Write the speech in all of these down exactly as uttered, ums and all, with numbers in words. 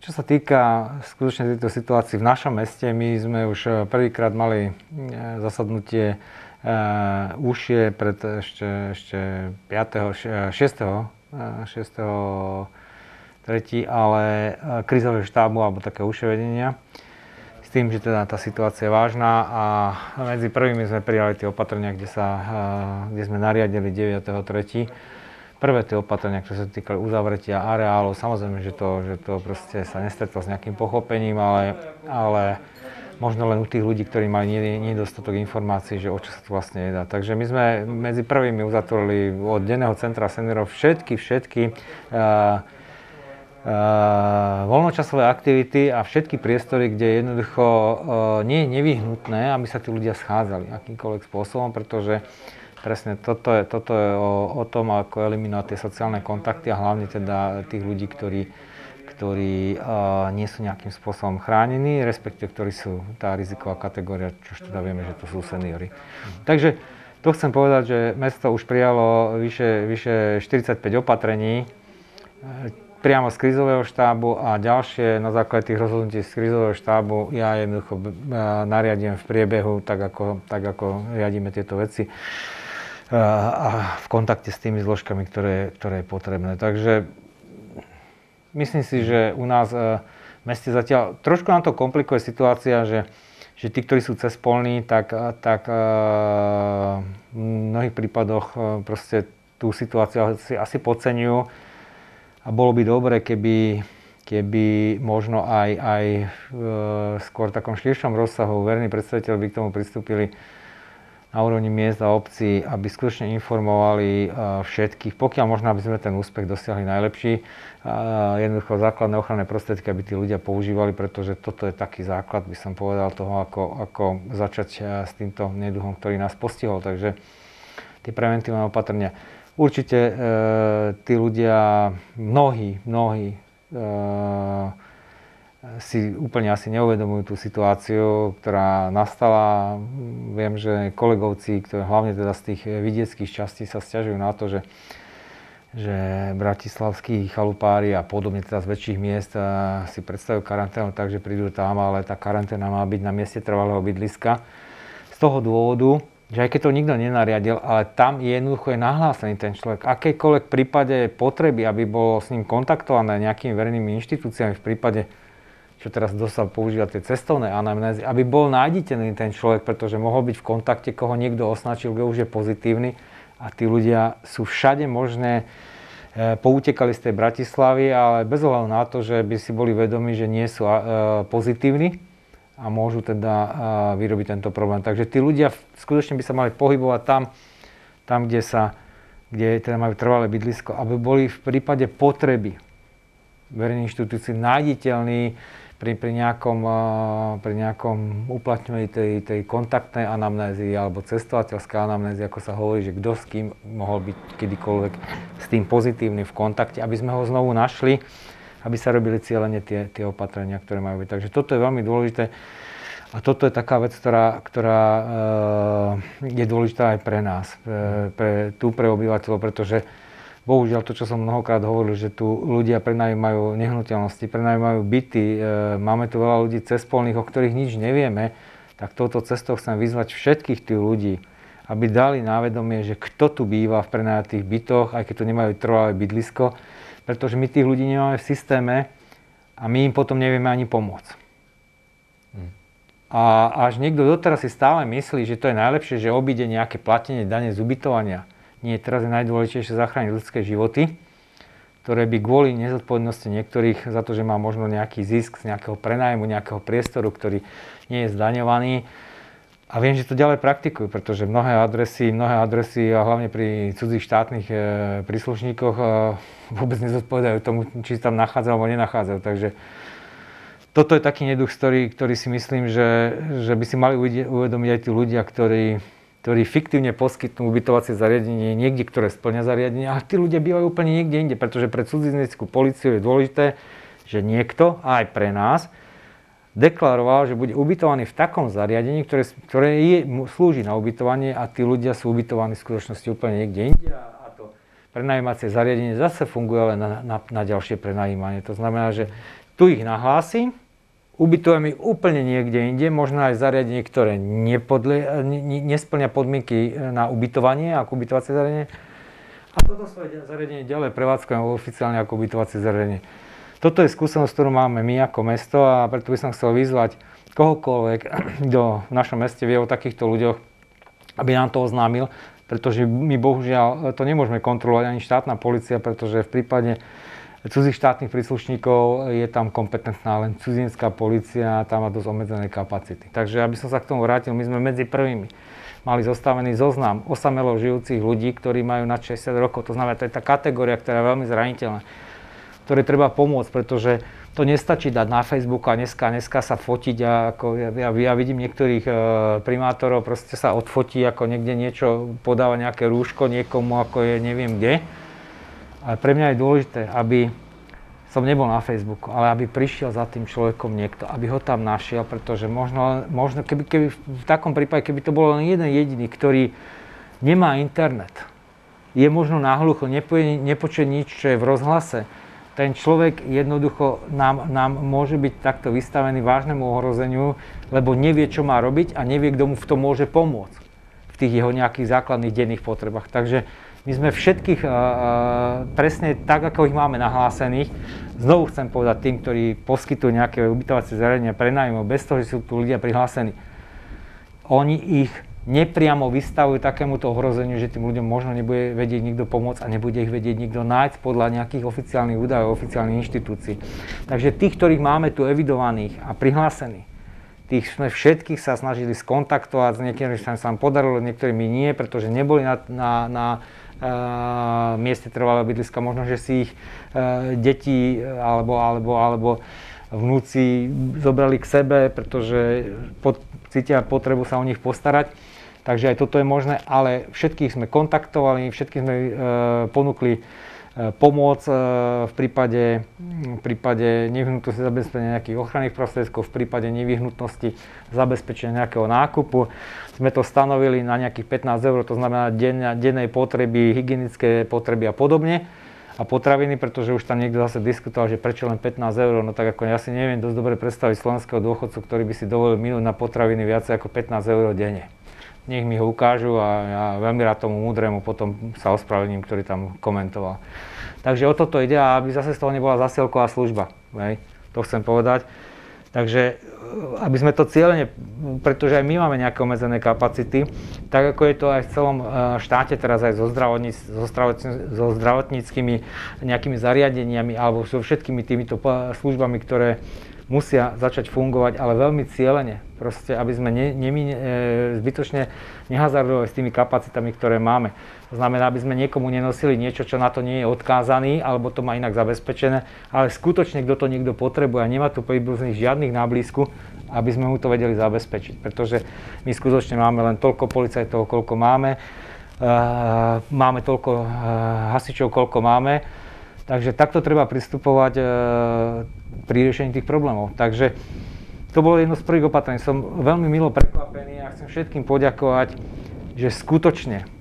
Čo sa týka skutočne tejto situácii v našom meste, my sme už prvýkrát mali zasadnutie užšie pred ešte, ešte piateho šiesteho tretieho ale krízového štábu alebo také užšie vedenia. S tým, že teda tá situácia je vážna a medzi prvými sme prijali tie opatrenia, kde, sa, kde sme nariadili deviateho tretieho Prvé tie opatrenia, ktoré sa týkali uzavretia areálov, samozrejme, že to, že to proste sa nestretlo s nejakým pochopením, ale, ale možno len u tých ľudí, ktorí majú nedostatok informácií, že o čo sa tu vlastne jedná. Takže my sme medzi prvými uzatvorili od denného centra seniorov všetky, všetky uh, uh, voľnočasové aktivity a všetky priestory, kde jednoducho uh, nie je nevyhnutné, aby sa tí ľudia schádzali akýmkoľvek spôsobom, pretože presne toto je, toto je o, o tom, ako eliminovať tie sociálne kontakty a hlavne teda tých ľudí, ktorí, ktorí uh, nie sú nejakým spôsobom chránení, respektíve ktorí sú tá riziková kategória, čo teda vieme, že to sú seniori. Mm. Takže to chcem povedať, že mesto už prijalo vyše, vyše štyridsaťpäť opatrení priamo z krízového štábu a ďalšie na základe tých rozhodnutí z krízového štábu ja jednoducho nariadím v priebehu, tak ako, tak ako riadíme tieto veci a v kontakte s tými zložkami, ktoré, ktoré je potrebné. Takže myslím si, že u nás v meste zatiaľ trošku nám to komplikuje situácia, že, že tí, ktorí sú cezpolní, tak, tak v mnohých prípadoch proste tú situáciu asi, asi podceňujú a bolo by dobre, keby, keby možno aj, aj skôr v takom širšom rozsahu verejní predstaviteľi by k tomu pristúpili na úrovni miest a obcí, aby skutočne informovali všetkých, pokiaľ možno, aby sme ten úspech dosiahli najlepší. Jednoducho základné ochranné prostriedky, aby tí ľudia používali, pretože toto je taký základ, by som povedal, toho, ako, ako začať s týmto neduchom, ktorý nás postihol. Takže tie preventívne opatrenia. Určite e, tí ľudia, mnohí, mnohí, e, si úplne asi neuvedomujú tú situáciu, ktorá nastala. Viem, že kolegovci, ktorí hlavne teda z tých vidieckých častí sa sťažujú na to, že, že bratislavskí chalupári a podobne teda z väčších miest si predstavujú karanténu, takže prídu tam, ale tá karanténa má byť na mieste trvalého bydliska. Z toho dôvodu, že aj keď to nikto nenariadil, ale tam jednoducho je nahlásený ten človek. Akejkoľvek prípade potreby, aby bolo s ním kontaktované nejakými verejnými inštitúciami v prípade, čo teraz dosť používa tie cestovné anamnézy, aby bol nájditeľný ten človek, pretože mohol byť v kontakte, koho niekto označil, kto už je pozitívny a tí ľudia sú všade možné, e, poutekali z tej Bratislavy, ale bez ohľadu na to, že by si boli vedomi, že nie sú e, pozitívni a môžu teda e, vyrobiť tento problém. Takže tí ľudia skutočne by sa mali pohybovať tam, tam kde, sa, kde teda majú trvalé bydlisko, aby boli v prípade potreby verejných inštitúcií nájditeľní pri, pri, nejakom, pri nejakom uplatňovaní tej, tej kontaktnej anamnézy alebo cestovateľská anamnézy, ako sa hovorí, že kto s kým mohol byť kedykoľvek s tým pozitívnym v kontakte, aby sme ho znovu našli, aby sa robili cieľene tie, tie opatrenia, ktoré majú byť. Takže toto je veľmi dôležité a toto je taká vec, ktorá, ktorá e, je dôležitá aj pre nás, pre, pre, tu pre obyvateľov, pretože bohužiaľ to, čo som mnohokrát hovoril, že tu ľudia prenajímajú nehnuteľnosti, prenajímajú byty, máme tu veľa ľudí cezpolných, o ktorých nič nevieme, tak touto cestou chcem vyzvať všetkých tých ľudí, aby dali na vedomie, že kto tu býva v prenajatých bytoch, aj keď tu nemajú trvalé bydlisko, pretože my tých ľudí nemáme v systéme a my im potom nevieme ani pomôcť. Hmm. A až niekto doteraz si stále myslí, že to je najlepšie, že obíde nejaké platenie dane z ubytovania. Nie, teraz je najdôležitejšie zachrániť ľudské životy, ktoré by kvôli nezodpovednosti niektorých za to, že má možno nejaký zisk z nejakého prenájmu, nejakého priestoru, ktorý nie je zdaňovaný. A viem, že to ďalej praktikujú, pretože mnohé adresy, mnohé adresy a hlavne pri cudzích štátnych e, príslušníkoch e, vôbec nezodpovedajú tomu, či sa tam nachádzajú alebo nenachádzajú. Takže toto je taký neduch, ktorý, ktorý si myslím, že, že by si mali uvedomiť aj tí ľudia, ktorí ktorí fiktívne poskytnú ubytovacie zariadenie niekde, ktoré spĺňa zariadenie, ale tí ľudia bývajú úplne niekde inde, pretože pre cudzineckú políciu je dôležité, že niekto, aj pre nás, deklaroval, že bude ubytovaný v takom zariadení, ktoré, ktoré je, slúži na ubytovanie a tí ľudia sú ubytovaní v skutočnosti úplne niekde inde a to prenajímacie zariadenie zase funguje len na, na, na ďalšie prenajímanie. To znamená, že tu ich nahlási, ubytujeme ich úplne niekde inde, možno aj zariadenie, ktoré nepodle, ne, nesplňa podmienky na ubytovanie, ako ubytovacie zariadenie. A toto svoje zariadenie ďalej prevádzkujem oficiálne ako ubytovacie zariadenie. Toto je skúsenosť, ktorú máme my ako mesto a preto by som chcel vyzvať kohokoľvek, kto v našom meste vie o takýchto ľuďoch, aby nám to oznámil, pretože my bohužiaľ to nemôžeme kontrolovať ani štátna polícia, pretože v prípade cudzích štátnych príslušníkov je tam kompetentná len cudzinská polícia, tam má dosť obmedzené kapacity. Takže aby som sa k tomu vrátil, my sme medzi prvými mali zostavený zoznam osamelo žijúcich ľudí, ktorí majú nad šesťdesiat rokov, to znamená, to je tá kategória, ktorá je veľmi zraniteľná, ktoré treba pomôcť, pretože to nestačí dať na Facebooku a dneska, dneska sa fotiť a ako ja, ja, ja vidím niektorých e, primátorov, proste sa odfotí, ako niekde niečo podáva nejaké rúško niekomu, ako je neviem kde. Ale pre mňa je dôležité, aby som nebol na Facebooku, ale aby prišiel za tým človekom niekto, aby ho tam našiel, pretože možno, možno keby, keby v takom prípade, keby to bol len jeden jediný, ktorý nemá internet, je možno náhlucho, nepočuje nič, čo je v rozhlase, ten človek jednoducho nám, nám môže byť takto vystavený vážnemu ohrozeniu, lebo nevie, čo má robiť a nevie, kto mu v tom môže pomôcť v tých jeho nejakých základných denných potrebách. Takže my sme všetkých uh, presne tak, ako ich máme nahlásených. Znovu chcem povedať tým, ktorí poskytujú nejaké ubytovacie zariadenia prenájmu, bez toho, že sú tu ľudia prihlásení. Oni ich nepriamo vystavujú takémuto ohrozeniu, že tým ľuďom možno nebude vedieť nikto pomôcť a nebude ich vedieť nikto nájsť podľa nejakých oficiálnych údajov, oficiálnych inštitúcií. Takže tých, ktorých máme tu evidovaných a prihlásených, tých sme všetkých sa snažili skontaktovať, s niektorými sa nám podarilo, niektorými nie, pretože neboli na, na, na uh, mieste trvalého bydliska, možno, že si ich uh, deti alebo, alebo, alebo vnúci zobrali k sebe, pretože pod, cítia potrebu sa o nich postarať. Takže aj toto je možné, ale všetkých sme kontaktovali, všetkých sme e, ponúkli e, pomoc e, v prípade, v prípade nevyhnutnosti zabezpečenia nejakých ochranných prostriedkov, v prípade nevyhnutnosti zabezpečenia nejakého nákupu. Sme to stanovili na nejakých pätnásť eur, to znamená den, dennej potreby, hygienické potreby a podobne. A potraviny, pretože už tam niekto zase diskutoval, že prečo len pätnásť eur, no tak ako ja si neviem dosť dobre predstaviť slovenského dôchodcu, ktorý by si dovolil minúť na potraviny viacej ako pätnásť eur denne. Nech mi ho ukážu a ja veľmi rád tomu múdremu potom sa ospravedlním, ktorý tam komentoval. Takže o toto ide, aby zase z toho nebola zasielková služba. Hej? To chcem povedať. Takže aby sme to cieľene, pretože aj my máme nejaké obmedzené kapacity, tak ako je to aj v celom štáte teraz aj so, zdravotníc, so, zdravotníc, so zdravotníckymi nejakými zariadeniami alebo so všetkými týmito službami, ktoré musia začať fungovať, ale veľmi cieľene, proste, aby sme ne, ne, e, zbytočne nehazardovali s tými kapacitami, ktoré máme. To znamená, aby sme niekomu nenosili niečo, čo na to nie je odkázaný, alebo to má inak zabezpečené, ale skutočne, kto to niekto potrebuje a nemá tu príbuzných žiadnych na blízku, aby sme mu to vedeli zabezpečiť. Pretože my skutočne máme len toľko policajtov, koľko máme, e, máme toľko e, hasičov, koľko máme. Takže takto treba pristupovať e, pri riešení tých problémov. Takže to bolo jedno z prvých opatrení. Som veľmi milo prekvapený a chcem všetkým poďakovať, že skutočne e,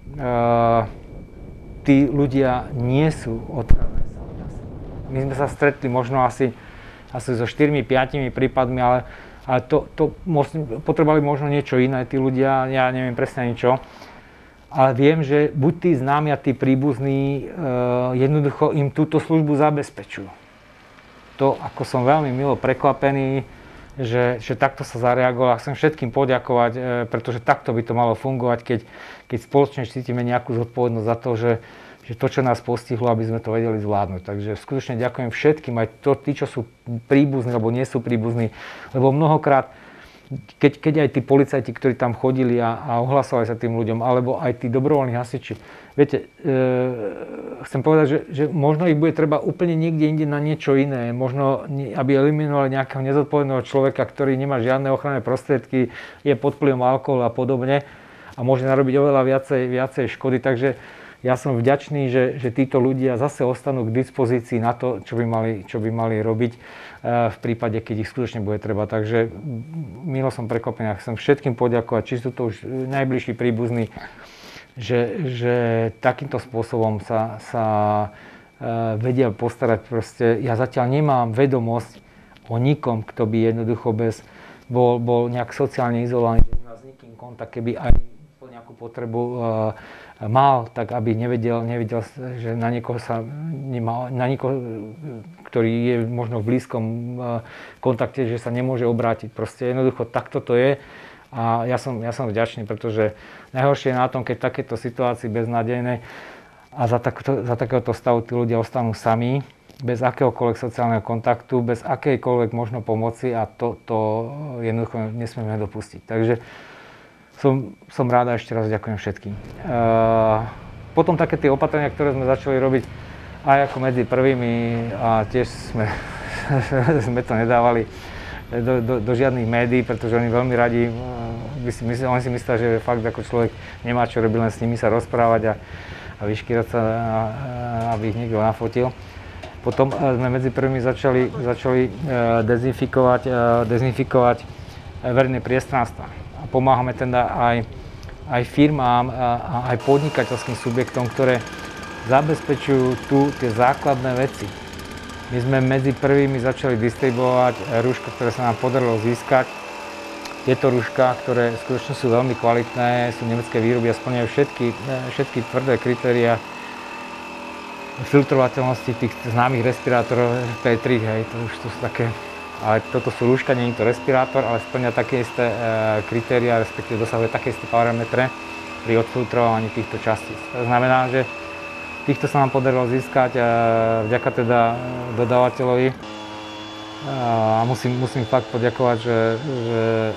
tí ľudia nie sú odkázaní sami na seba. My sme sa stretli možno asi, asi so štyrmi piatimi prípadmi, ale, ale to, to potrebovali možno niečo iné tí ľudia, ja neviem presne ani čo. Ale viem, že buď tí známi a tí príbuzní e, jednoducho im túto službu zabezpečujú. To, ako som veľmi milo prekvapený, že, že takto sa zareagoval. Chcem všetkým poďakovať, e, pretože takto by to malo fungovať, keď, keď spoločne cítime nejakú zodpovednosť za to, že, že to, čo nás postihlo, aby sme to vedeli zvládnuť. Takže skutočne ďakujem všetkým, aj to, tí, čo sú príbuzní alebo nie sú príbuzní, lebo mnohokrát Keď, keď aj tí policajti, ktorí tam chodili a, a ohlasovali sa tým ľuďom, alebo aj tí dobrovoľní hasiči, viete, e, chcem povedať, že, že možno ich bude treba úplne niekde inde na niečo iné, možno aby eliminovali nejakého nezodpovedného človeka, ktorý nemá žiadne ochranné prostriedky, je pod vplyvom alkoholu a podobne a môže narobiť oveľa viacej, viacej škody, takže ja som vďačný, že, že títo ľudia zase ostanú k dispozícii na to, čo by mali, čo by mali robiť v prípade, keď ich skutočne bude treba. Takže milo som prekvapený a chcem všetkým poďakovať, či sú to už najbližší príbuzní, že, že takýmto spôsobom sa, sa vedia postarať. Proste ja zatiaľ nemám vedomosť o nikom, kto by jednoducho bez, bol, bol nejak sociálne izolovaný, že nemá s nikým kontakt, keby aj nejakú potrebu uh, mal, tak aby nevedel, nevedel, že na niekoho sa nemá, na niekoho, ktorý je možno v blízkom uh, kontakte, že sa nemôže obrátiť. Proste jednoducho takto to je a ja som, ja som vďačný, pretože najhoršie je na tom, keď takéto situácii beznádejnej a za, takto, za takéhoto stavu tí ľudia ostanú sami, bez akéhokoľvek sociálneho kontaktu, bez akejkoľvek možno pomoci a to, to jednoducho nesmieme dopustiť. Takže som, som rád a ešte raz ďakujem všetkým. E, potom také tie opatrenia, ktoré sme začali robiť aj ako medzi prvými a tiež sme, sme to nedávali do, do, do žiadnych médií, pretože oni veľmi radi, by si myslia, oni si myslia, že fakt ako človek nemá čo robiť, len s nimi sa rozprávať a, a vyškýrať sa, a, aby ich niekto nafotil. Potom sme medzi prvými začali, začali dezinfikovať, dezinfikovať verejné priestranstva. A pomáhame teda aj, aj firmám a aj podnikateľským subjektom, ktoré zabezpečujú tu tie základné veci. My sme medzi prvými začali distribuovať rúška, ktoré sa nám podarilo získať. Tieto rúška, ktoré skutočne sú veľmi kvalitné, sú nemecké výroby a splňajú všetky, všetky tvrdé kritériá filtrovateľnosti tých známych respirátorov pé tri, hej, to už to sú také, ale toto sú rúška, nie je to respirátor, ale splňa také isté e, kritériá, respektíve dosahuje také isté parametre pri odfiltrovaní týchto častíc. To znamená, že týchto sa nám podarilo získať e, vďaka teda dodávateľovi e, a musím, musím fakt poďakovať, že, že e,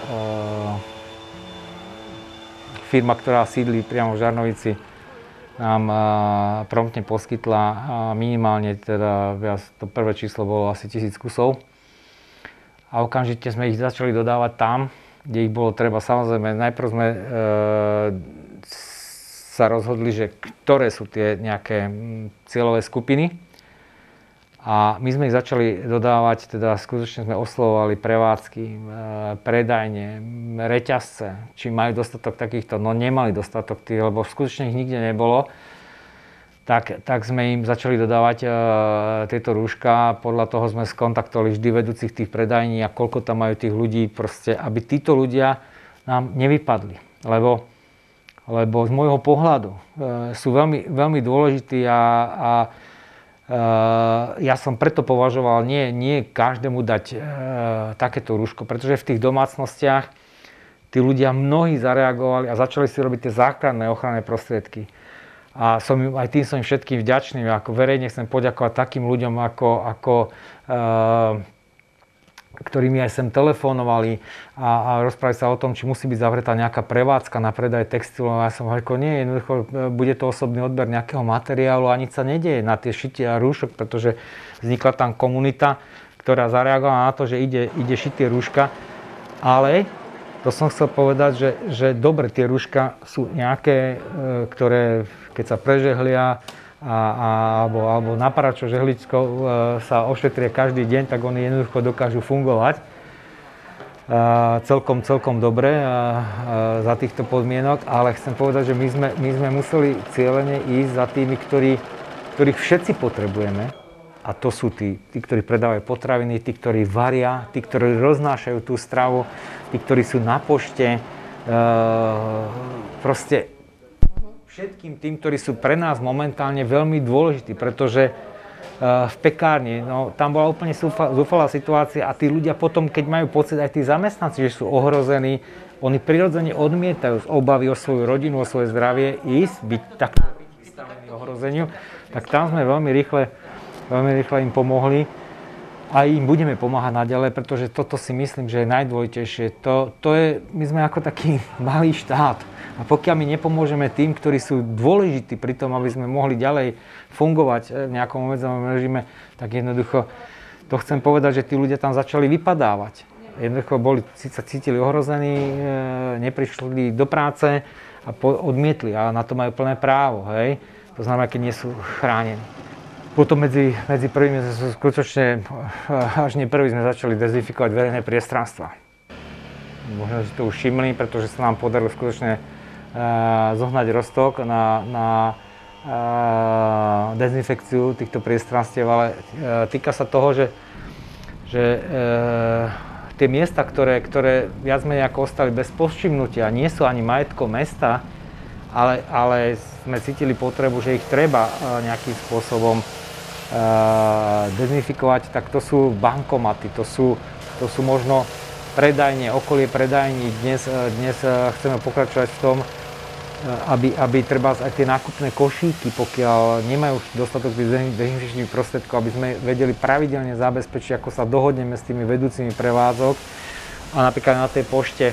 firma, ktorá sídli priamo v Žarnovici, nám uh, promptne poskytla uh, minimálne, teda viac, to prvé číslo bolo asi tisíc kusov. A okamžite sme ich začali dodávať tam, kde ich bolo treba. Samozrejme, najprv sme uh, sa rozhodli, že ktoré sú tie nejaké cieľové skupiny. A my sme ich začali dodávať, teda skutočne sme oslovovali prevádzky, predajne, reťazce, či majú dostatok takýchto, no nemali dostatok tých, lebo skutočne ich nikde nebolo. Tak, tak sme im začali dodávať e, tieto rúška, podľa toho sme skontaktovali vždy vedúcich tých predajní a koľko tam majú tých ľudí, proste, aby títo ľudia nám nevypadli. Lebo, lebo z môjho pohľadu e, sú veľmi, veľmi dôležití a, a Uh, ja som preto považoval nie, nie každému dať uh, takéto rúško, pretože v tých domácnostiach tí ľudia mnohí zareagovali a začali si robiť tie základné ochranné prostriedky. A som im, aj tým som im všetkým vďačný, ako verejne chcem poďakovať takým ľuďom, ako, ako uh, ktorí mi aj sem telefonovali a, a rozprávali sa o tom, či musí byť zavretá nejaká prevádzka na predaj textilov. A ja som hovoril, nie, jednoducho bude to osobný odber nejakého materiálu a nič sa nedieje na tie šitie a rúšok, pretože vznikla tam komunita, ktorá zareagovala na to, že ide, ide šitie rúška. Ale to som chcel povedať, že, že dobre, tie rúška sú nejaké, ktoré keď sa prežehlia, A, a, alebo, alebo na paračo žehličkou e, sa ošetria každý deň, tak oni jednoducho dokážu fungovať e, celkom, celkom dobre a, a za týchto podmienok, ale chcem povedať, že my sme, my sme museli cieľene ísť za tými, ktorí, ktorých všetci potrebujeme, a to sú tí, tí, ktorí predávajú potraviny, tí, ktorí varia, tí, ktorí roznášajú tú stravu, tí, ktorí sú na pošte, e, proste všetkým tým, ktorí sú pre nás momentálne veľmi dôležití, pretože uh, v pekárni, no, tam bola úplne zúfalá situácia a tí ľudia potom, keď majú pocit, aj tí zamestnanci, že sú ohrození, oni prirodzene odmietajú z obavy o svoju rodinu, o svoje zdravie ísť, byť tak vystavení ohrozeniu, tak tam sme veľmi rýchle, veľmi rýchle im pomohli a im budeme pomáhať naďalej, pretože toto si myslím, že je najdôležitejšie. To, to je, my sme ako taký malý štát. A pokiaľ my nepomôžeme tým, ktorí sú dôležití pri tom, aby sme mohli ďalej fungovať v nejakom obmedzenom režime, tak jednoducho to chcem povedať, že tí ľudia tam začali vypadávať. Jednoducho boli, sa cítili ohrození, neprišli do práce a odmietli a na to majú plné právo, hej. To znamená, keď nie sú chránení. Potom medzi, medzi prvými, skutočne až nie prvý sme začali dezinfikovať verejné priestranstva. Možno, že to už všimli, pretože sa nám podarilo skutočne zohnať Roztok na, na, dezinfekciu týchto priestranstiev, ale týka sa toho, že, že tie miesta, ktoré, ktoré viac menej ako ostali bez povšimnutia, nie sú ani majetkom mesta, ale, ale sme cítili potrebu, že ich treba nejakým spôsobom dezinfikovať, tak to sú bankomaty, to sú, to sú možno predajne, okolie predajní. Dnes, dnes chceme pokračovať v tom, aby, aby treba aj tie nákupné košíky, pokiaľ nemajú dostatok dezinfekčných prostriedkov, aby sme vedeli pravidelne zabezpečiť, ako sa dohodneme s tými vedúcimi prevádzok. A napríklad na tej pošte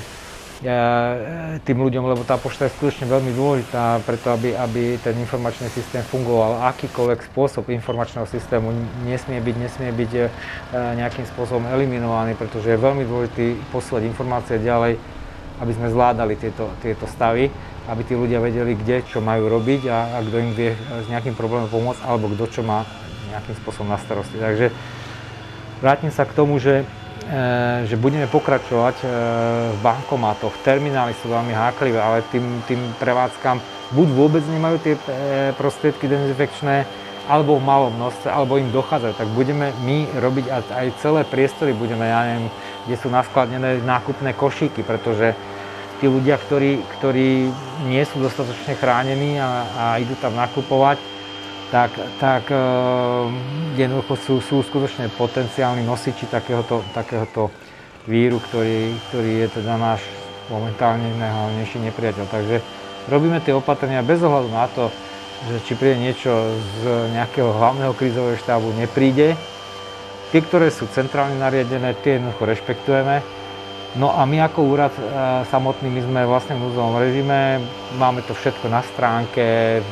tým ľuďom, lebo tá pošta je skutočne veľmi dôležitá, preto aby, aby ten informačný systém fungoval. Akýkoľvek spôsob informačného systému nesmie byť, nesmie byť nejakým spôsobom eliminovaný, pretože je veľmi dôležité posúvať informácie ďalej, aby sme zvládali tieto, tieto stavy, aby tí ľudia vedeli, kde čo majú robiť a, a kto im vie s nejakým problémom pomôcť, alebo kto čo má nejakým spôsobom na starosti. Takže vrátim sa k tomu, že že budeme pokračovať v bankomatoch. Terminály sú veľmi háklivé, ale tým, tým prevádzkam buď vôbec nemajú tie prostriedky dezinfekčné, alebo v malom množstve, alebo im dochádzajú. Tak budeme my robiť aj celé priestory, budeme, ja neviem, kde sú naskladnené nákupné košíky, pretože tí ľudia, ktorí, ktorí nie sú dostatočne chránení a, a idú tam nakupovať, tak, tak uh, jednoducho sú, sú skutočne potenciálni nosiči takéhoto, takéhoto víru, ktorý, ktorý je teda náš momentálne najhlavnejší nepriateľ. Takže robíme tie opatrenia bez ohľadu na to, že či príde niečo z nejakého hlavného krízového štábu, nepríde. Tie, ktoré sú centrálne nariadené, tie jednoducho rešpektujeme. No a my ako úrad e, samotný, my sme vlastne v núdzovom režime, máme to všetko na stránke, e,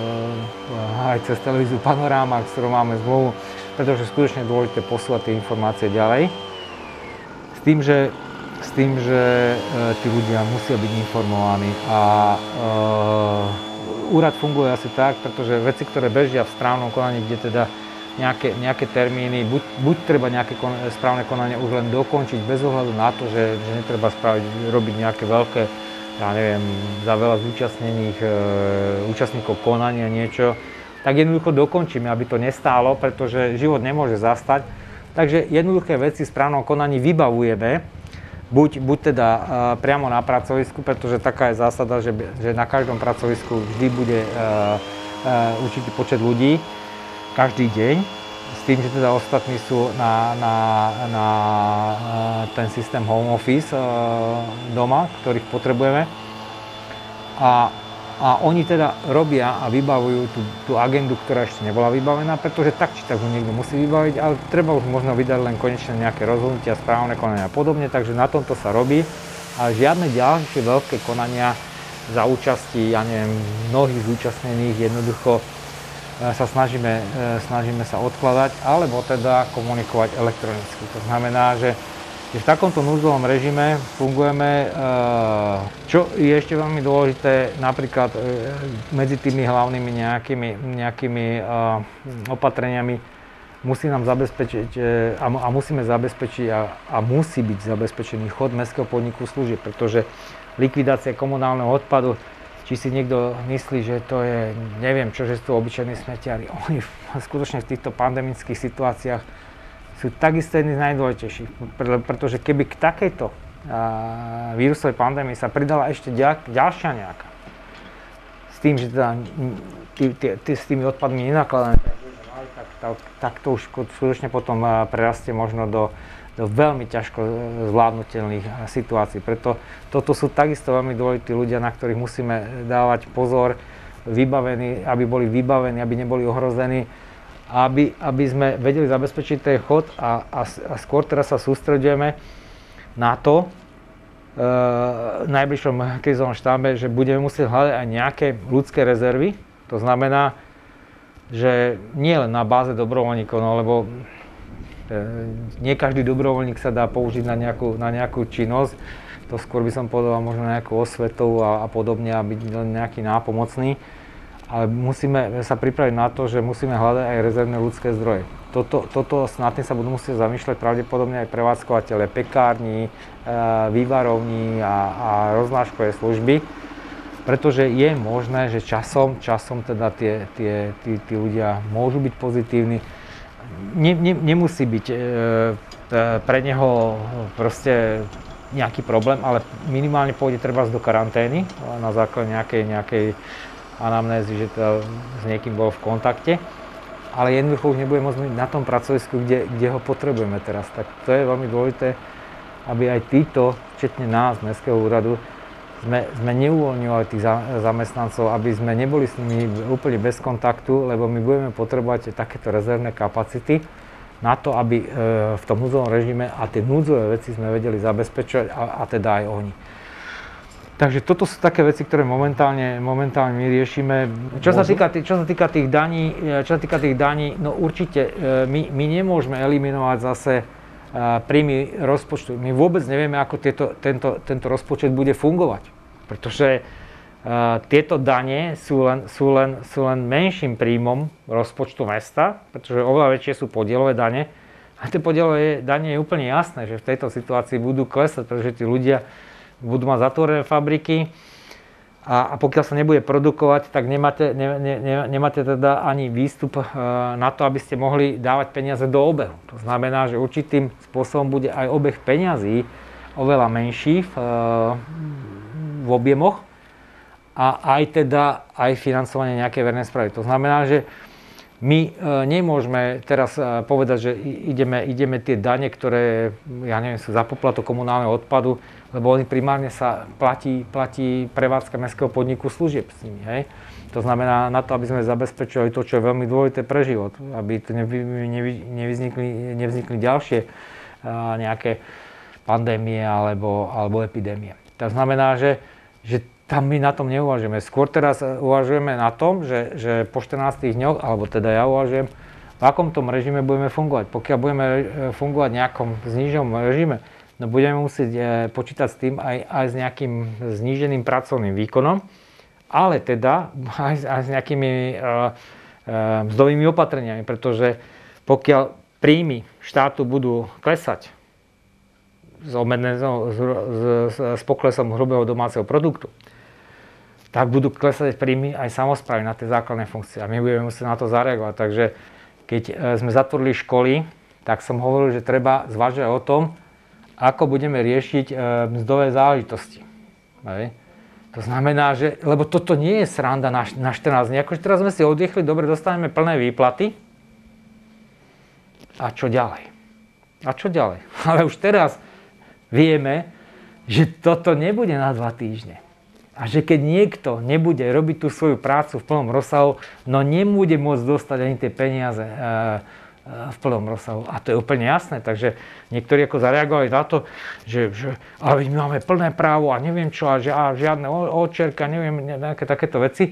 aj cez televíziu Panoráma, s ktorou máme zmluvu, pretože skutočne je dôležité posúvať tie informácie ďalej. S tým, že, s tým, že e, tí ľudia musia byť informovaní a e, úrad funguje asi tak, pretože veci, ktoré bežia v správnom konaní, kde teda Nejaké, nejaké termíny, buď, buď treba nejaké kon, správne konanie už len dokončiť bez ohľadu na to, že, že netreba spraviť, robiť nejaké veľké, ja neviem, za veľa zúčastnených e, účastníkov konania niečo, tak jednoducho dokončíme, aby to nestálo, pretože život nemôže zastať. Takže jednoduché veci v správnom konaní vybavujeme, buď, buď teda e, priamo na pracovisku, pretože taká je zásada, že, že na každom pracovisku vždy bude e, e, určitý počet ľudí, každý deň, s tým, že teda ostatní sú na, na, na ten systém home office doma, ktorých potrebujeme. A, a oni teda robia a vybavujú tú, tú agendu, ktorá ešte nebola vybavená, pretože tak či tak ho niekto musí vybaviť, ale treba už možno vydať len konečne nejaké rozhodnutia, správne konania a podobne, takže na tomto sa robí. Ale žiadne ďalšie veľké konania za účasti, ja neviem, mnohých zúčastnených jednoducho sa snažíme, snažíme sa odkladať, alebo teda komunikovať elektronicky. To znamená, že v takomto núdzovom režime fungujeme, čo je ešte veľmi dôležité, napríklad medzi tými hlavnými nejakými, nejakými opatreniami musí nám zabezpečiť a musíme zabezpečiť a, a musí byť zabezpečený chod mestského podniku služieb, pretože likvidácia komunálneho odpadu, či si niekto myslí, že to je, neviem čo, že sú to obyčajní smetiari. Oni skutočne v týchto pandemických situáciách sú takisto jedni z najdôležitejších, pretože keby k takejto vírusovej pandémii sa pridala ešte ďalšia nejaká, s tým, že teda tí, tí, tí, s tými odpadmi nenakladáme, tak, tak, tak to už skutočne potom prerastie možno do do veľmi ťažko zvládnutelných situácií. Preto toto sú takisto veľmi dôležití ľudia, na ktorých musíme dávať pozor, vybavení, aby boli vybavení, aby neboli ohrození, aby, aby sme vedeli zabezpečiť ten chod a, a, a skôr teraz sa sústredujeme na to, e, v najbližšom krízovom štábe, že budeme musieť hľadať aj nejaké ľudské rezervy. To znamená, že nie len na báze dobrovoľníkov, no, lebo nie každý dobrovoľník sa dá použiť na nejakú, na nejakú činnosť. To skôr by som povedal možno nejakú osvetu a, a podobne a byť len nejaký nápomocný. Ale musíme sa pripraviť na to, že musíme hľadať aj rezervné ľudské zdroje. Toto, toto nad tým sa budú musieť zamýšľať pravdepodobne aj prevádzkovateľe pekární, vývarovní a, a roznáškové služby. pretože je možné, že časom, časom teda tie, tie, tí, tí ľudia môžu byť pozitívni. Ne, ne, nemusí byť e, pre neho proste nejaký problém, ale minimálne pôjde treba do karantény na základe nejakej, nejakej anamnézy, že to s niekým bol v kontakte, ale jednoducho už nebude môcť byť na tom pracovisku, kde, kde ho potrebujeme teraz. Tak to je veľmi dôležité, aby aj títo, včetne nás, Mestského úradu, sme, sme neuvoľňovali tých zamestnancov, aby sme neboli s nimi úplne bez kontaktu, lebo my budeme potrebovať takéto rezervné kapacity na to, aby v tom núdzovom režime a tie núdzové veci sme vedeli zabezpečovať a, a teda aj oni. Takže toto sú také veci, ktoré momentálne, momentálne my riešime. Čo sa, týka, čo sa týka tých daní, čo sa týka tých daní, no určite my, my nemôžeme eliminovať zase príjmy rozpočtu. My vôbec nevieme, ako tieto, tento, tento rozpočet bude fungovať, pretože Uh, tieto dane sú len, sú, len, sú len menším príjmom rozpočtu mesta, pretože oveľa väčšie sú podielové dane. A tie podielové dane je úplne jasné, že v tejto situácii budú klesať, pretože tí ľudia budú mať zatvorené fabriky a, a pokiaľ sa nebude produkovať, tak nemáte, ne, ne, ne, nemáte teda ani výstup uh, na to, aby ste mohli dávať peniaze do obehu. To znamená, že určitým spôsobom bude aj obeh peňazí oveľa menší v, uh, v objemoch, a aj teda aj financovanie nejakej verejnej správy. To znamená, že my e, nemôžeme teraz e, povedať, že ideme, ideme tie dane, ktoré, ja neviem, sú za poplatok komunálneho odpadu, lebo oni primárne sa platí, platí prevádzka mestského podniku služieb s nimi. Hej? To znamená na to, aby sme zabezpečovali to, čo je veľmi dôležité pre život, aby tu nevy, nevy, nevznikli, nevznikli ďalšie e, nejaké pandémie alebo, alebo epidémie. To znamená, že, že tam my na tom neuvažujeme. Skôr teraz uvažujeme na tom, že, že po štrnástich dňoch, alebo teda ja uvažujem, v akom tom režime budeme fungovať. Pokiaľ budeme fungovať v nejakom zníženom režime, no budeme musieť počítať s tým aj, aj s nejakým zníženým pracovným výkonom, ale teda aj, aj s nejakými uh, uh, mzdovými opatreniami, pretože pokiaľ príjmy štátu budú klesať s, s, s, s poklesom hrubého domáceho produktu, tak budú klesať príjmy aj samosprávy na tie základné funkcie. A my budeme musieť na to zareagovať. Takže keď sme zatvorili školy, tak som hovoril, že treba zvažovať o tom, ako budeme riešiť mzdové záležitosti. Hej. To znamená, že, lebo toto nie je sranda na, na štrnásť dní. Akože teraz sme si oddychli, dobre, dostaneme plné výplaty. A čo ďalej? A čo ďalej? Ale už teraz vieme, že toto nebude na dva týždne. A že keď niekto nebude robiť tú svoju prácu v plnom rozsahu, no nebude môcť dostať ani tie peniaze e, e, v plnom rozsahu. A to je úplne jasné. Takže niektorí ako zareagovali na to, že, že ale my máme plné právo a neviem čo, a, že, a žiadne odčerka, neviem, nejaké takéto veci.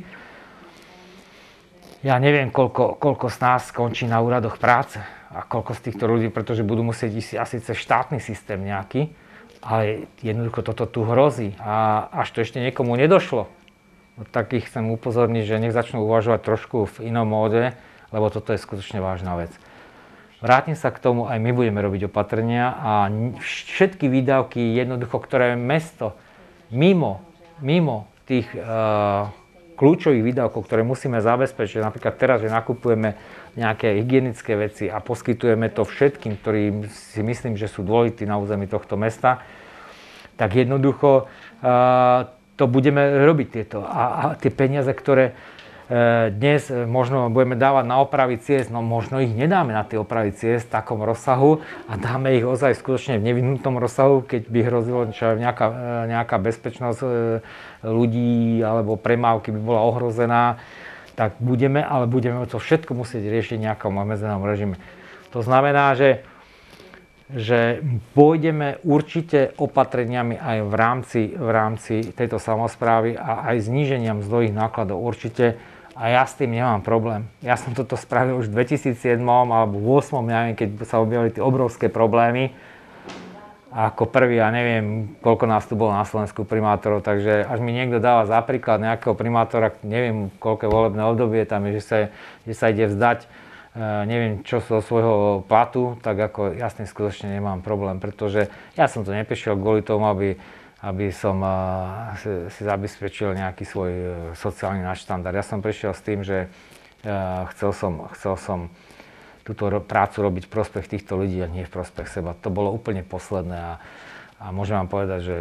Ja neviem, koľko, koľko z nás skončí na úradoch práce a koľko z týchto ľudí, pretože budú musieť ísť asi cez štátny systém nejaký. Ale jednoducho toto tu hrozí a až to ešte niekomu nedošlo, tak ich chcem upozorniť, že nech začnú uvažovať trošku v inom móde, lebo toto je skutočne vážna vec. Vrátim sa k tomu, aj my budeme robiť opatrenia a všetky výdavky jednoducho, ktoré mesto mimo, mimo tých uh, kľúčových výdavkov, ktoré musíme zabezpečiť, napríklad teraz, že nakupujeme nejaké hygienické veci a poskytujeme to všetkým, ktorí si myslím, že sú dôležití na území tohto mesta, tak jednoducho uh, to budeme robiť tieto. A, a tie peniaze, ktoré uh, dnes možno budeme dávať na opravy ciest, no možno ich nedáme na tie opravy ciest v takom rozsahu a dáme ich ozaj skutočne v nevyhnutom rozsahu, keď by hrozilo čo nejaká, uh, nejaká bezpečnosť uh, ľudí alebo premávky by bola ohrozená, tak budeme, ale budeme to všetko musieť riešiť v nejakom obmedzenom režime. To znamená, že, že pôjdeme určite opatreniami aj v rámci, v rámci tejto samosprávy a aj zníženiam mzdových nákladov určite. A ja s tým nemám problém. Ja som toto spravil už v dvetisícsedem alebo v dvetisícosem, ja neviem, keď sa objavili tie obrovské problémy. A ako prvý, ja neviem, koľko nás tu bolo na Slovensku primátorov, takže až mi niekto dáva za príklad nejakého primátora, neviem, koľké volebné obdobie tam je, že sa, že sa ide vzdať, neviem čo zo svojho platu, tak ako jasne skutočne nemám problém, pretože ja som to neprišiel kvôli tomu, aby, aby som si, si zabezpečil nejaký svoj sociálny nadštandard. Ja som prišiel s tým, že chcel som, chcel som túto prácu robiť v prospech týchto ľudí a nie v prospech seba. To bolo úplne posledné a, a môžem vám povedať, že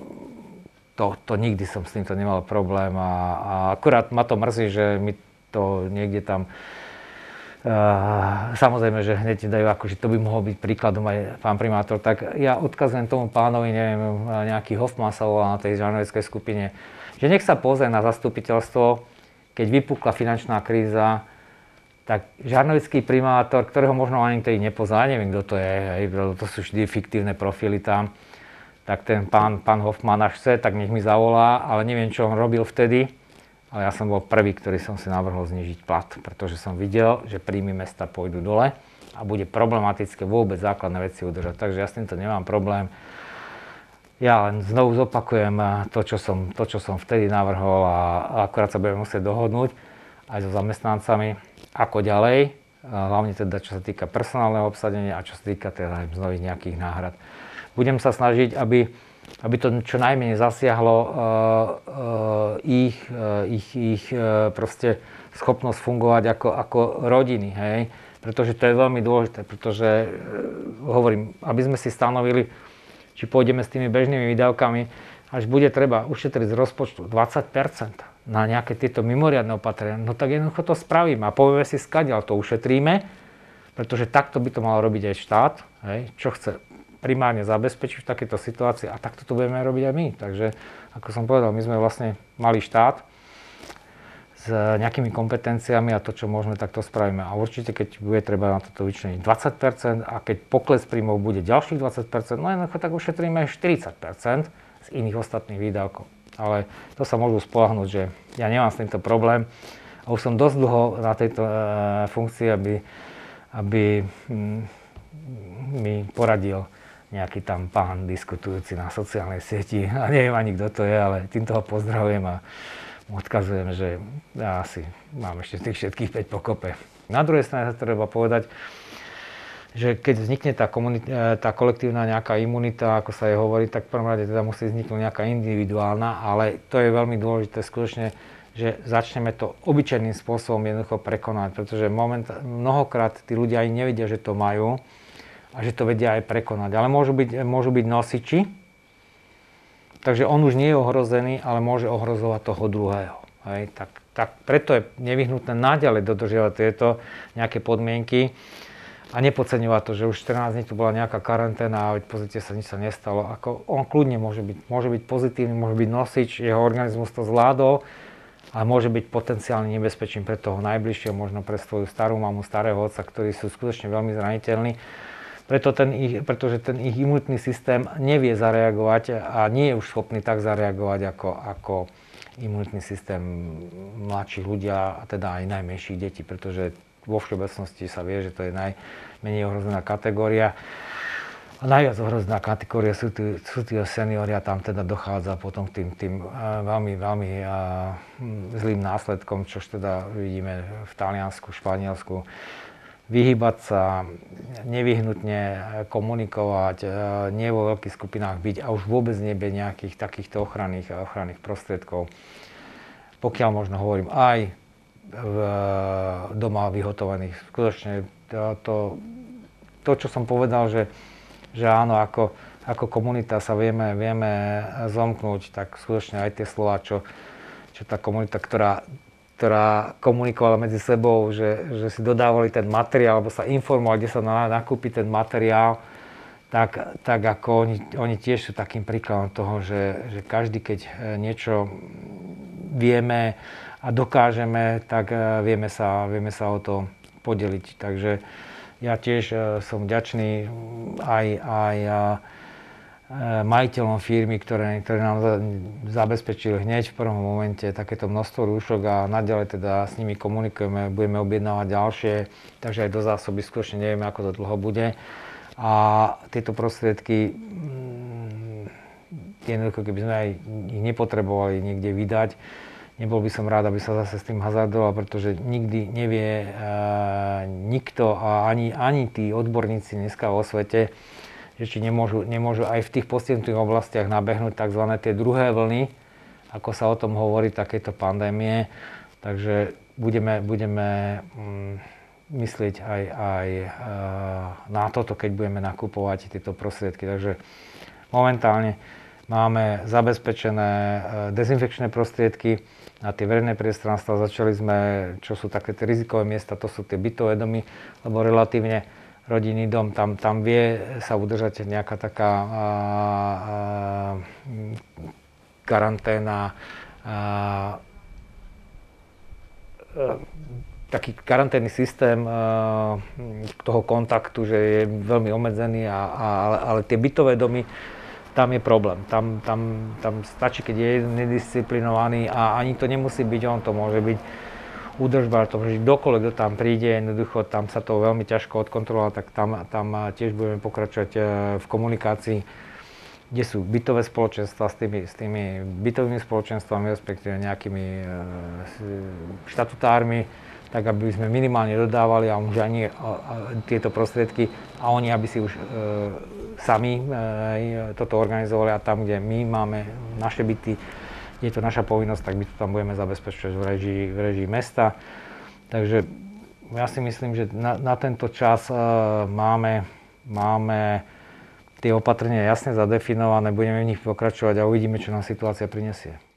to, to nikdy som s týmto nemal problém a, a akurát ma to mrzí, že mi to niekde tam Uh, samozrejme, že hneď dajú, akože to by mohol byť príkladom aj pán primátor, tak ja odkazujem tomu pánovi, neviem, nejaký Hoffman sa volá na tej žarnoveckej skupine, že nech sa pozrie na zastupiteľstvo, keď vypukla finančná kríza, tak žarnovecký primátor, ktorého možno ani ktorý nepozná, neviem, kto to je, hej, to sú vždy fiktívne profily tam, tak ten pán, pán Hoffman až chce, tak nech mi zavolá, ale neviem, čo on robil vtedy. Ale ja som bol prvý, ktorý som si navrhol znížiť plat, pretože som videl, že príjmy mesta pôjdu dole a bude problematické vôbec základné veci udržať. Takže ja s týmto nemám problém. Ja len znovu zopakujem to, čo som, to, čo som vtedy navrhol a akurát sa budeme musieť dohodnúť aj so zamestnancami, ako ďalej, hlavne teda čo sa týka personálneho obsadenia a čo sa týka teda znových nejakých náhrad. Budem sa snažiť, aby aby to čo najmenej zasiahlo uh, uh, ich, uh, ich, ich uh, proste schopnosť fungovať ako, ako rodiny, hej. Pretože to je veľmi dôležité, pretože uh, hovorím, aby sme si stanovili, či pôjdeme s tými bežnými výdavkami, až bude treba ušetriť z rozpočtu dvadsať percent na nejaké tieto mimoriadne opatrenia, no tak jednoducho to spravíme a povieme si skadiaľ to ušetríme, pretože takto by to mal robiť aj štát, hej, čo chce primárne zabezpečiť v takejto situácii a takto to budeme robiť aj my. Takže, ako som povedal, my sme vlastne malý štát s nejakými kompetenciami a to, čo môžeme, tak to spravíme. A určite, keď bude treba na toto vyčleniť dvadsať percent a keď pokles príjmov bude ďalších dvadsať percent, no jednoducho tak ušetríme štyridsať percent z iných ostatných výdavkov. Ale to sa môžu spoľahnúť, že ja nemám s týmto problém a už som dosť dlho na tejto e, funkcii, aby, aby hm, mi poradil nejaký tam pán diskutujúci na sociálnej sieti. A neviem ani, kto to je, ale týmto ho pozdravujem a odkazujem, že ja asi mám ešte tých všetkých päť pokope. Na druhej strane sa treba povedať, že keď vznikne tá, komunita, tá kolektívna nejaká imunita, ako sa jej hovorí, tak v prvom rade teda musí vzniknúť nejaká individuálna, ale to je veľmi dôležité skutočne, že začneme to obyčajným spôsobom jednoducho prekonať, pretože moment, mnohokrát tí ľudia ani nevedia, že to majú, a že to vedia aj prekonať. Ale môžu byť, môžu byť nosiči, takže on už nie je ohrozený, ale môže ohrozovať toho druhého. Hej, tak, tak preto je nevyhnutné naďalej dodržiavať tieto nejaké podmienky a nepodceňovať to, že už štrnásť dní tu bola nejaká karanténa a pozrite sa, nič sa nestalo. Ako on kľudne môže byť, môže byť pozitívny, môže byť nosič, jeho organizmus to zvládol, ale môže byť potenciálne nebezpečím pre toho najbližšieho, možno pre svoju starú mamu, starého otca, ktorí sú skutočne veľmi zraniteľní. Preto ten ich, pretože ten ich imunitný systém nevie zareagovať a nie je už schopný tak zareagovať ako, ako imunitný systém mladších ľudia a teda aj najmenších detí, pretože vo všeobecnosti sa vie, že to je najmenej ohrozená kategória. A najviac ohrozená kategória sú tí, sú tí seniori a tam teda dochádza potom k tým, tým veľmi, veľmi zlým následkom, čož teda vidíme v Taliansku, Španielsku. Vyhýbať sa, nevyhnutne komunikovať, nie vo veľkých skupinách byť a už vôbec nebyť nejakých takýchto ochranných, ochranných prostriedkov. Pokiaľ možno hovorím aj v doma vyhotovaných. Skutočne to, to, to čo som povedal, že, že áno, ako, ako komunita sa vieme, vieme zomknúť, tak skutočne aj tie slová, čo, čo tá komunita, ktorá ktorá komunikovala medzi sebou, že, že si dodávali ten materiál, alebo sa informovali, kde sa nakúpi ten materiál, tak, tak ako oni, oni tiež sú takým príkladom toho, že, že každý, keď niečo vieme a dokážeme, tak vieme sa, vieme sa o to podeliť. Takže ja tiež som vďačný aj, aj majiteľom firmy, ktoré, ktoré nám zabezpečili hneď v prvom momente takéto množstvo rúšok a naďalej teda s nimi komunikujeme, budeme objednávať ďalšie, takže aj do zásoby skutočne nevieme, ako to dlho bude. A tieto prostriedky, jednoducho, keby sme aj ich nepotrebovali niekde vydať, nebol by som rád, aby sa zase s tým hazardoval, pretože nikdy nevie e, nikto a ani, ani tí odborníci dneska vo svete, že či nemôžu, nemôžu aj v tých postihnutých oblastiach nabehnúť tzv. Tie druhé vlny, ako sa o tom hovorí, takéto pandémie. Takže budeme, budeme mm, myslieť aj, aj e, na toto, keď budeme nakupovať tieto prostriedky. Takže momentálne máme zabezpečené dezinfekčné prostriedky na tie verejné priestranstva. Začali sme, čo sú také tie rizikové miesta, to sú tie bytové domy, lebo relatívne rodinný dom, tam, tam vie sa udržať nejaká taká a, a, karanténa, a, a, taký karanténny systém a, toho kontaktu, že je veľmi obmedzený, a, a, ale tie bytové domy, tam je problém. Tam, tam, tam stačí, keď je jeden nedisciplinovaný, a ani to nemusí byť on, to môže byť údržba, to môže byť kdokoľvek, kto tam príde, jednoducho tam sa to veľmi ťažko odkontrolovať, tak tam, tam tiež budeme pokračovať v komunikácii, kde sú bytové spoločenstva s tými, s tými bytovými spoločenstvami, respektíve nejakými štatutármi, tak aby sme minimálne dodávali a už ani tieto prostriedky a oni, aby si už e, sami e, toto organizovali, a tam, kde my máme naše byty, je to naša povinnosť, tak my to tam budeme zabezpečovať v režii, v režii mesta. Takže ja si myslím, že na, na tento čas e, máme, máme tie opatrenia jasne zadefinované, budeme v nich pokračovať a uvidíme, čo nám situácia prinesie.